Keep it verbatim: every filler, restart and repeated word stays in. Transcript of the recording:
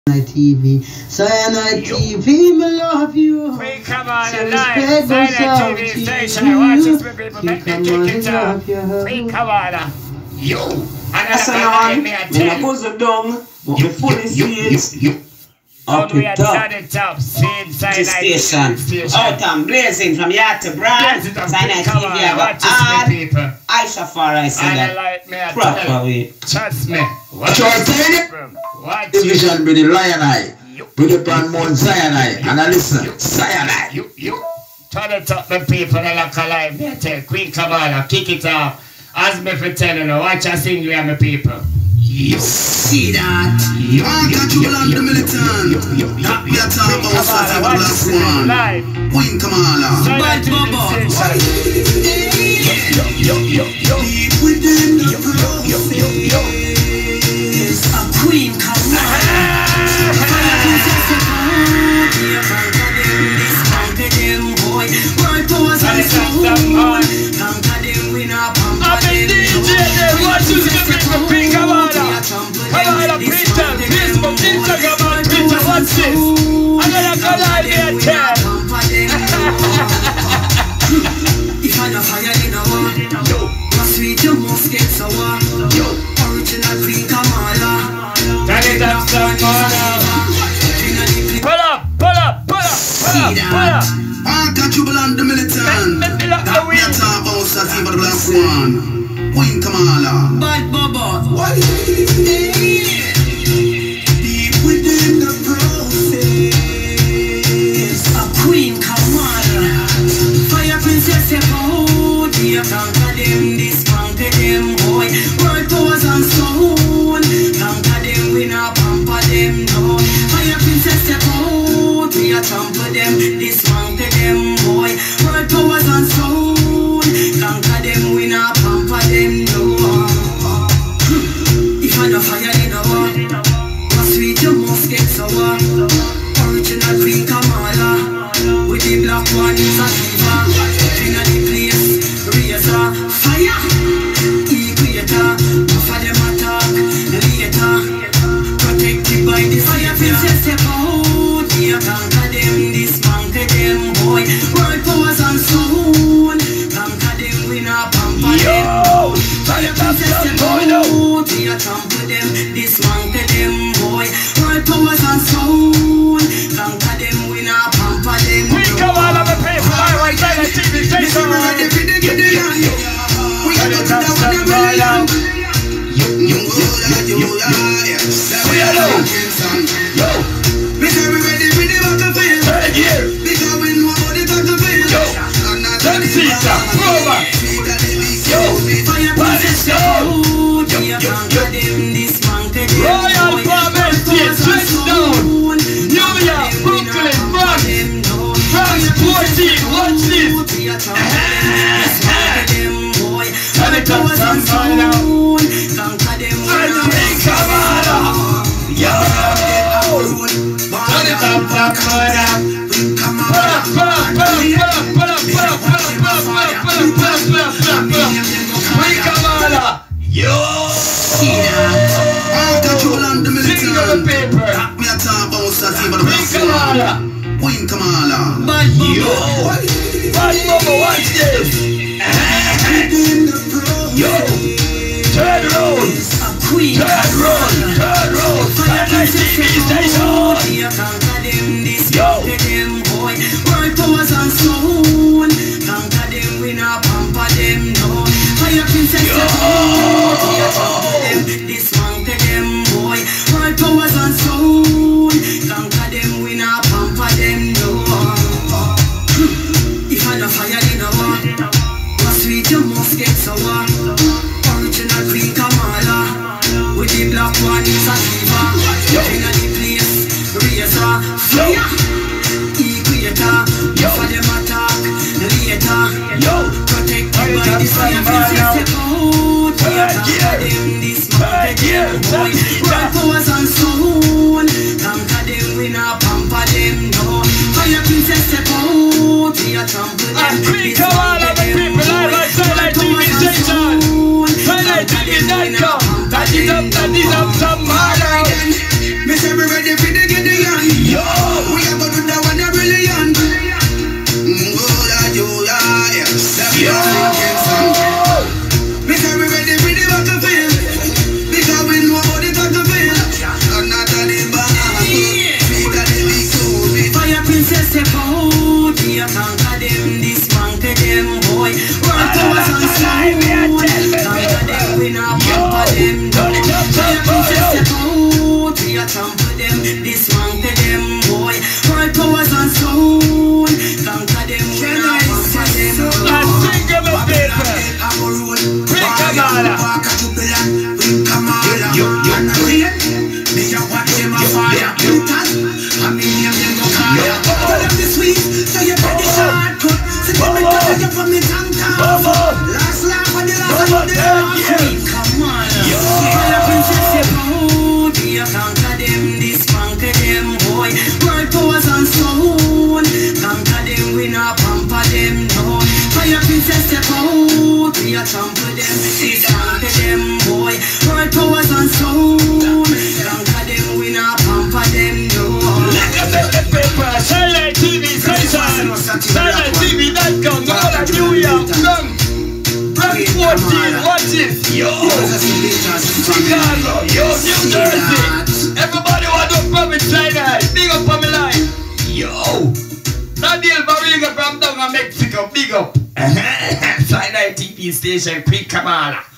Si.Nai T V, Si.Nai T V, me love you. We come on alive, Si.Nai T V station. Watch this, people, make me kick it up. We come on. Yo, another one, me a put the dung, but me fully seeds. Up the top, the top, the station, out and blazing from yard to brand. Si.Nai T V have a hard, I shall far I say that proper way. Trust me. Watch out, Watch Division with the Lion Eye, with the brand Mount Si.Nai, and I listen, Si.Nai. You, you. Turn it up, the people that look alive. Me tell Queen Kamarla, kick it off. As me for telling you, watch a sing you and my people. You see that? You can't you belong to militant. That we are talking about something about last one. Queen Kamarla. Bad Bubba. Yo, yo, yo, yo. Deep within the process. A Queen Kamarla. Conquer them, boy. World powers and soul. Conquer them, we not pamper them. D J, watch this people, Queen Kamarla. Kamarla, Twitter, Facebook, Instagram, Twitter, what's this? I'm gonna go live here, Ted. If I don't fire in a war, my sweet, you must get sour. Original Queen Kamarla. Turn it up, son, pull up, pull up, pull up, pull up, pull up. I can't you belong to militant. That we are talking about something about the last one. Queen Kamarla. Bad Bubba. What? Deep within the process. A Queen Kamarla. Fire princess step out. We are conquer them, dismantle them, boy. World powers and soul. Conquer them, we not pamper them, no. Fire princess step out. We are trample them, dismantle them, boy. World powers and soul. Conquer them, we not pamper them, no. If I don't fire in a war, my sweet, you must get sour. Original Queen Kamarla. With the black one is a fever. In the place, razor, fire. Equator, for them attack later. Protected by the fire princess step out. We conquer them, dismantle them, boy. World powers and soul. Conquer them, we not pamper them. Fire princess step out. We trample them, dismantle them, boy. World powers and soul. Conquer them, we not pamper them. We come on, I'm a paper, I want Si.Nai T V station. We got to do that one, Brian. You, you, you, you, yo. Because we ready for the battlefield. Third year. Because we know about the battlefield. Yo. Let's see that. Over. Yo. What is yo? Yo, yo, yo. Royal Palmer State, Trenchtown, New York, Brooklyn, Bronx, Bronx fourteen, watch this. Turn it up, son, turn it up. Queen Kamarla. Yo. Turn it up, son, turn it up. Pull up, pull up, pull up, pull up, pull up, pull up, pull up, pull up, pull up, pull up, pull up, pull up, pull up. Queen Kamarla. Yo. Sing on the paper. Me a talk about something about the Queen Kamarla. Queen Kamarla. Bad Bubba. Bad Bubba, watch this. Yo. Turn round. Turn round. Turn round. Si.Nai T V station. Yo. World powers and soul. Conquer them, we not pamper them, no. Fire princess step out. Dismantle them, boy. World powers and soul. Conquer them, we not pamper them, no. If I don't fire in a war, my sweet, you must get sour. Original Queen Kamarla. With the black one is a fever. In the place, razor, fire. Equator, for them attack later. Protected by the fire princess step out. We conquer them, dismantle them, boy. World powers and soul. Conquer them, we not pamper them, no. Fire princess step out. We trample them, Queen Kamarla, the people live on Si.Nai T V station. Si.Nai T V dot com. That is up, that is up, some harder. Me say we ready for the them, dismantle them, boy. World powers and sound, conquer them, we not conquer them. Think of it, paper. Bring Kamarla. Bring Kamarla. Yo, yo, yo. Me a watch them a fire. I mean them them go fire. Tell them this week, so you get the shortcut. So them me tell you from me tongue down. Last laugh and the last of the last. Kamarla. Tell a princess step out. We a conquer them, dismantle them, boy. World powers and sound. Conquer them, we not pamper them, no. Fire princess step out. We a trample them, dismantle them, boy. World powers and sound. Conquer them, we not pamper them, no. Si.Nai T V station, Si.Nai T V dot com, go to New York, come. Brand fourteen, watch it. Yo, Chicago, yo, New Jersey. Everybody want to come with Si.Nai. Big up on my line. Yo, Nadil Barriga from down in Mexico, big up. Si.Nai T V station, Quick Kamarla.